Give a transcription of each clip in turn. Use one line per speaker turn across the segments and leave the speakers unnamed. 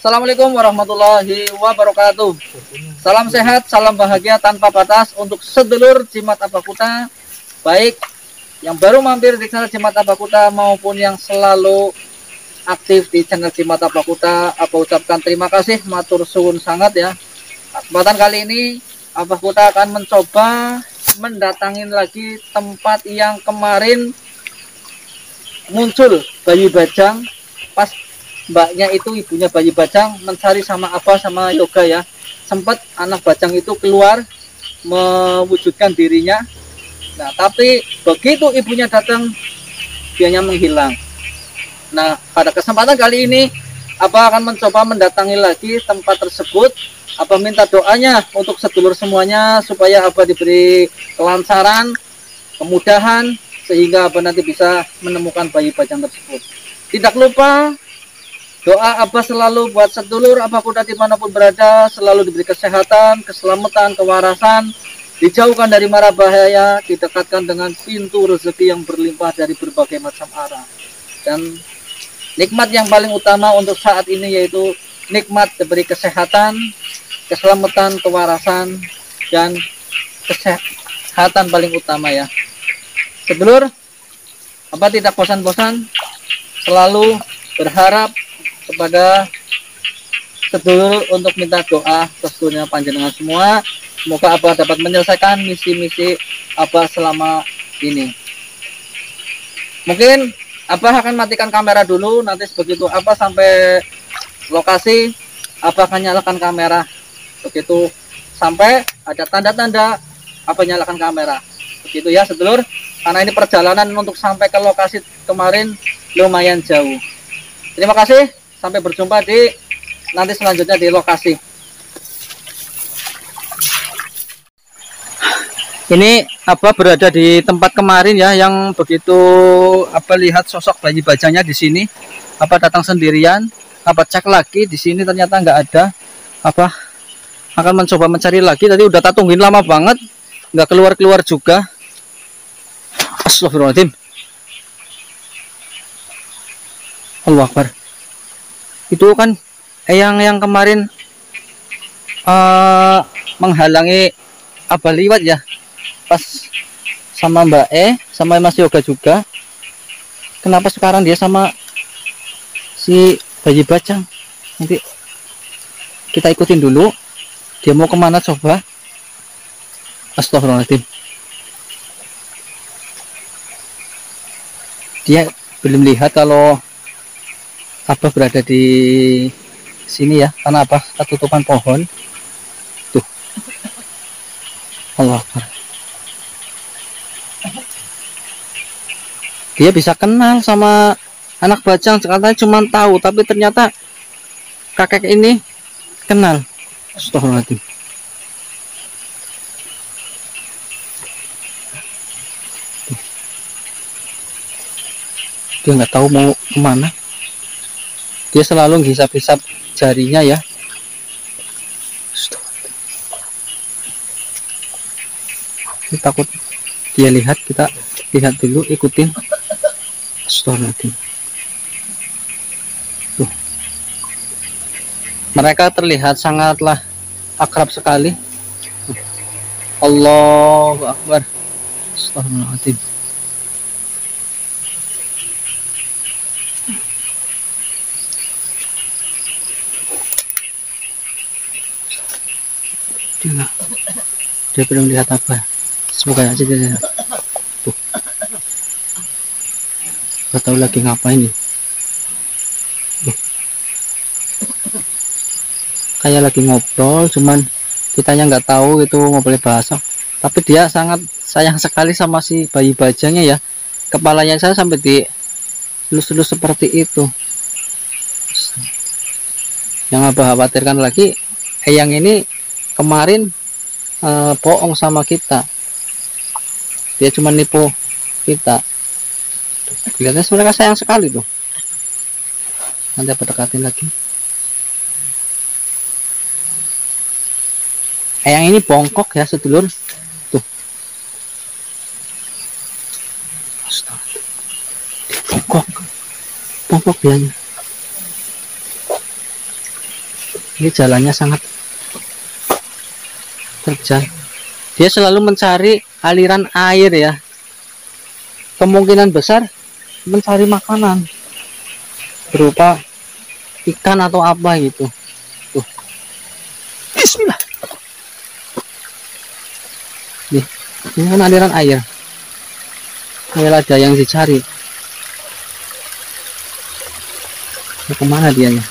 Assalamualaikum warahmatullahi wabarakatuh. Salam sehat, salam bahagia tanpa batas untuk sedulur Jimat Abakuta, baik yang baru mampir di channel Jimat Abakuta maupun yang selalu aktif di channel Jimat Abakuta. Aku ucapkan terima kasih, matur suwun sangat ya. Kesempatan kali ini Abakuta akan mencoba mendatangin lagi tempat yang kemarin muncul bayi bajang. Pas mbaknya itu, ibunya bayi bajang, mencari sama Abah sama Yoga ya. Sempat anak bajang itu keluar mewujudkan dirinya. Nah, tapi begitu ibunya datang, dianya menghilang. Nah, pada kesempatan kali ini Abah akan mencoba mendatangi lagi tempat tersebut. Abah minta doanya untuk sedulur semuanya supaya Abah diberi kelancaran, kemudahan, sehingga Abah nanti bisa menemukan bayi bajang tersebut. Tidak lupa doa Abah selalu buat sedulur Abakuta dimanapun berada, selalu diberi kesehatan, keselamatan, kewarasan, dijauhkan dari mara bahaya, didekatkan dengan pintu rezeki yang berlimpah dari berbagai macam arah. Dan nikmat yang paling utama untuk saat ini yaitu nikmat diberi kesehatan, keselamatan, kewarasan, dan kesehatan paling utama ya. Sedulur, Abah tidak bosan-bosan selalu berharap kepada sedulur untuk minta doa restunya panjenengan semua. Semoga Abah dapat menyelesaikan misi-misi Abah selama ini. Mungkin Abah akan matikan kamera dulu, nanti begitu Abah sampai lokasi, Abah akan nyalakan kamera. Begitu sampai ada tanda-tanda, Abah nyalakan kamera. Begitu ya sedulur, karena ini perjalanan untuk sampai ke lokasi kemarin lumayan jauh. Terima kasih, sampai berjumpa di nanti selanjutnya di lokasi. Ini Abah berada di tempat kemarin ya, yang begitu Abah lihat sosok bayi bajangnya di sini. Abah datang sendirian, Abah cek lagi di sini ternyata nggak ada. Abah akan mencoba mencari lagi. Tadi udah tak tungguin lama banget, nggak keluar-keluar juga. Astagfirullahaladzim. Allah Akbar. Itu kan yang kemarin menghalangi Abah liwat ya, pas sama Mbak sama Mas Yoga juga. Kenapa sekarang dia sama si bayi bajang? Nanti kita ikutin dulu, dia mau kemana coba. Astagfirullahaladzim. Dia belum lihat kalau Abah berada di sini ya, karena Abah ketutupan pohon. Tuh, Allah Akbar. Dia bisa kenal sama anak bajang, katanya cuma tahu, tapi ternyata kakek ini kenal. Astagfirullahaladzim. Dia nggak tahu mau kemana. Dia selalu hisap-hisap jarinya ya. Ini takut dia lihat, kita lihat dulu, ikutin. Astagfirullahaladzim. Tuh. Mereka terlihat sangatlah akrab sekali. Allahu Akbar. Astagfirullahaladzim. Dia belum lihat apa. Semoga aja dia. Tuh. Gak tahu lagi ngapain nih. Tuh. Kayak lagi ngobrol, cuman kitanya nggak tahu itu ngobrol bahasa. Tapi dia sangat sayang sekali sama si bayi bajangnya ya. Kepalanya saya sampai di lus-lus seperti itu. Yang Abah khawatirkan lagi, Eyang ini kemarin bohong sama kita. Dia cuma nipu kita. Kelihatannya mereka sayang sekali tuh. Nanti Abah dekatin lagi. Eyang ini bongkok ya sedulur. Tuh. Astaga. Bongkok. Bongkok dia. Ini jalannya sangat terjal. Dia selalu mencari aliran air ya. Kemungkinan besar mencari makanan berupa ikan atau apa gitu. Tuh. Bismillah. Nih, ini kan aliran air. Kayak ada yang dicari. Nah, kemana dianya?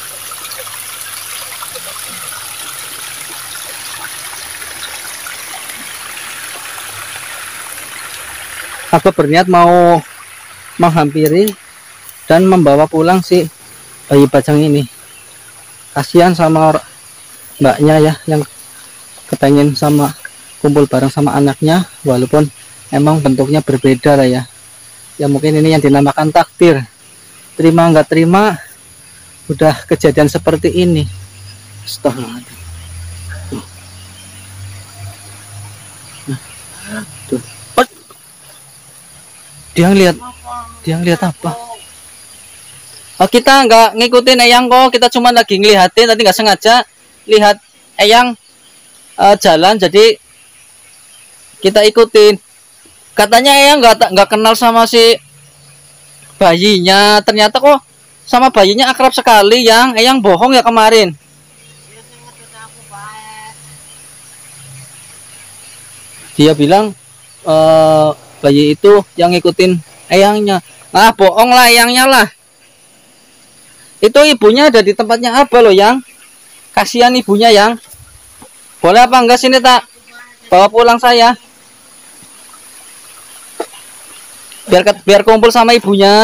Aku berniat mau menghampiri dan membawa pulang si bayi bajang ini. Kasihan sama mbaknya ya, yang kepengen sama kumpul bareng sama anaknya, walaupun emang bentuknya berbeda lah ya. Ya mungkin ini yang dinamakan takdir. Terima nggak terima, udah kejadian seperti ini. Astagfirullahaladzim. Tuh. Dia ngeliat apa? Oh, kita nggak ngikutin Eyang kok, kita cuma lagi ngelihatin, tadi nggak sengaja lihat Eyang jalan, jadi kita ikutin. Katanya Eyang nggak kenal sama si bayinya, ternyata kok sama bayinya akrab sekali. Yang Eyang bohong ya kemarin. Dia bilang bayi itu yang ngikutin Eyangnya. Ah, bohong lah Eyangnya lah. Itu ibunya ada di tempatnya apa loh Yang? Kasihan ibunya Yang. Boleh apa enggak sini tak bawa pulang saya? Biar kumpul sama ibunya.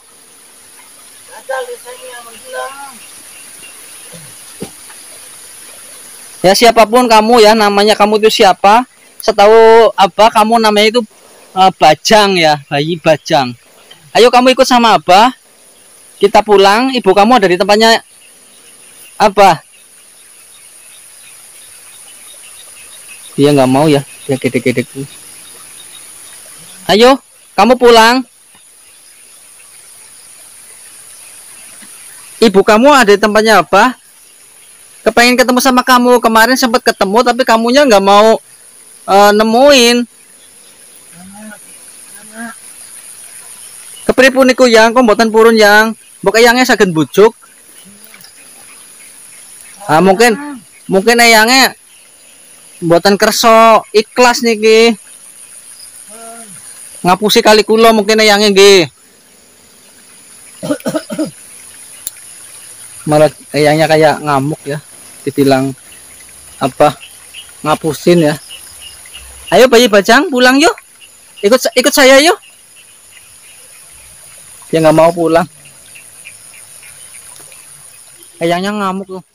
Ya siapapun kamu ya, namanya kamu itu siapa? Setahu Abah kamu namanya itu Bajang ya, bayi Bajang. Ayo kamu ikut sama Abah. Kita pulang, ibu kamu ada di tempatnya Abah. Dia nggak mau ya, dia gede-gede. Ayo, kamu pulang. Ibu kamu ada di tempatnya Abah. Kepengen ketemu sama kamu. Kemarin sempat ketemu, tapi kamunya nggak mau nemuin. Kepripun niku Yang, kok mboten purun Yang? Mbok Eyangnya saged bujuk. Ah, mungkin Eyangnya mboten kerso ikhlas niki. Ngapusi kali kula mungkin Eyangnya nggih. Malah Eyangnya kayak ngamuk ya. Dibilang apa? Ngapusin ya. Ayo bayi Bajang pulang yuk. Ikut saya yuk. Dia nggak mau pulang. Eyangnya ngamuk tuh.